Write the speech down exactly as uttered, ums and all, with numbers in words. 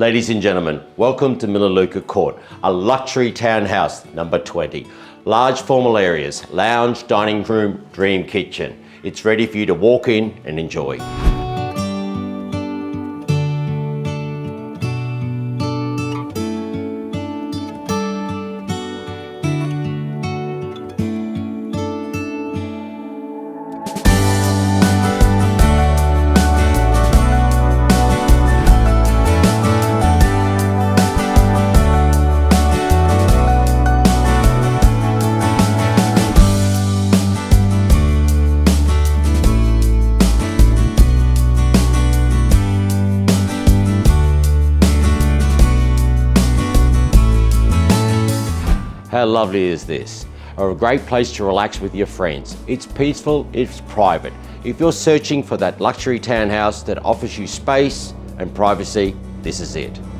Ladies and gentlemen, welcome to Milaluka Court, a luxury townhouse number twenty. Large formal areas, lounge, dining room, dream kitchen. It's ready for you to walk in and enjoy. How lovely is this? A great place to relax with your friends. It's peaceful, it's private. If you're searching for that luxury townhouse that offers you space and privacy, this is it.